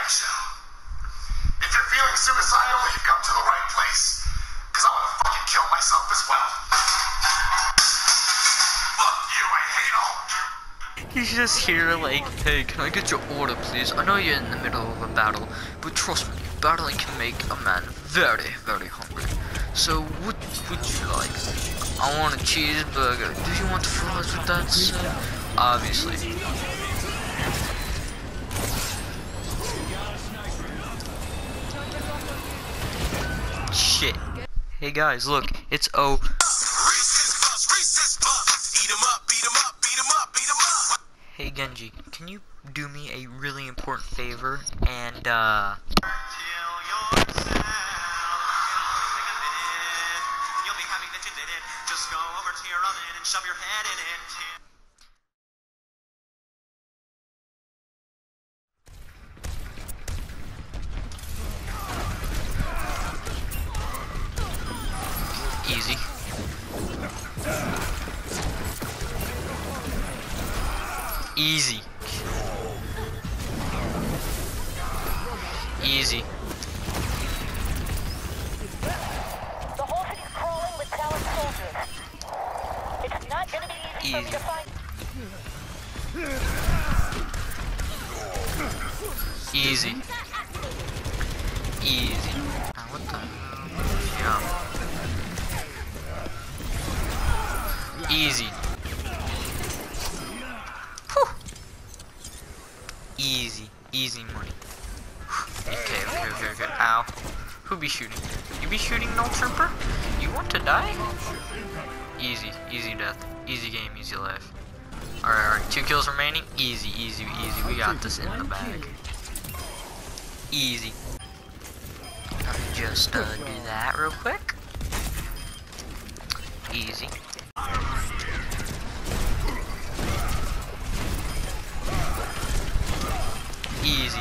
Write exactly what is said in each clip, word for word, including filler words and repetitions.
direction. If you're feeling suicidal, you've come to the right place. Cause I wanna fucking kill myself as well. Fuck you, I hate all of you. He's just here like, hey, can I get your order please? I know you're in the middle of a battle, but trust me, battling can make a man very, very hungry. So, what would you like? I want a cheeseburger. Do you want fries with that, sir? Obviously. Shit. Hey guys, look, it's O. Hey Genji, can you do me a really important favor and uh just go over to your oven and shove your head in it. Easy. Easy. Easy. The whole city's crawling with talent soldiers. It's not gonna be easy for me to find. Easy. Easy. Now what the hell? Yeah. Easy. Whew. Easy. Easy money. Okay, okay, okay, okay. Ow. Who be shooting? You be shooting, no trooper? You want to die? Easy. Easy death. Easy game, easy life. Alright, alright. Two kills remaining. Easy, easy, easy. We got this in the bag. Easy. Let me just uh, do that real quick. Easy. Easy.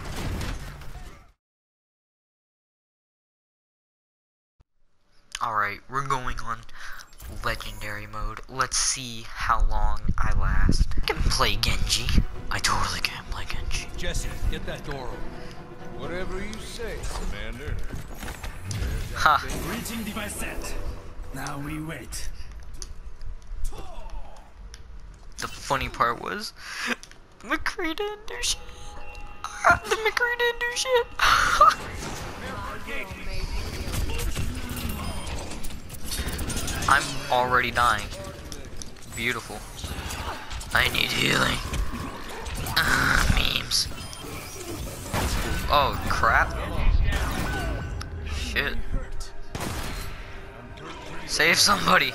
Alright, we're going on legendary mode. Let's see how long I last. I can play Genji. I totally can play Genji. Jesse, get that door open. Whatever you say, Commander. Ha. Reaching device set. Now we wait. The funny part was, Mccree didn't do shit. Uh, the Mccree didn't do shit. I'm already dying. Beautiful. I need healing. Uh, memes. Oh crap. Shit. Save somebody.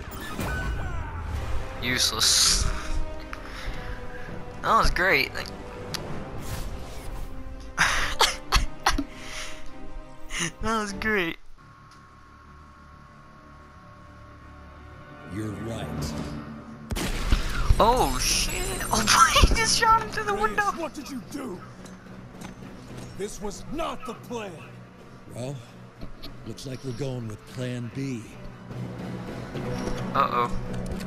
Useless. That was great. Like, that was great. You're right. Oh shit! Oh, he just shot him through the window. What did you do? This was not the plan. Well, looks like we're going with Plan B. Uh oh.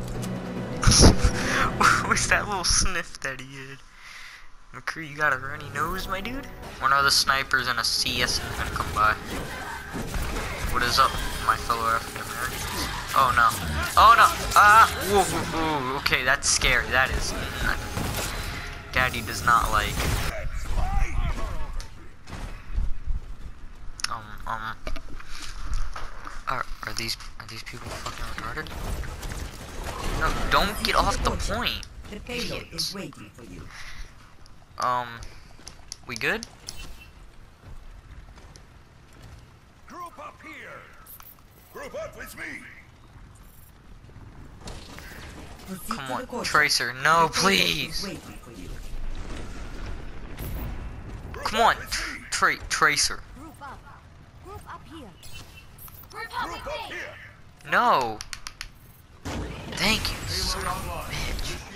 What was that little sniff that he had? Mccree, you got a runny nose, my dude? One of the snipers and a C S is gonna come by. What is up, my fellow African Americans? Oh no. Oh no! Ah! Whoa, whoa, whoa. Okay, that's scary. That is. Daddy does not like. Um, um. Are, are these are these people fucking retarded? No, don't get off the point. The payload is waiting for you. Um, we good? Group up here. Group up with me. Proceed Come to on, the courtyard. Tracer, no, The payload is please. waiting for you. Come on, tra Tracer. Group up. Group up here. Group Group up here. No. Thank you, son of a bitch.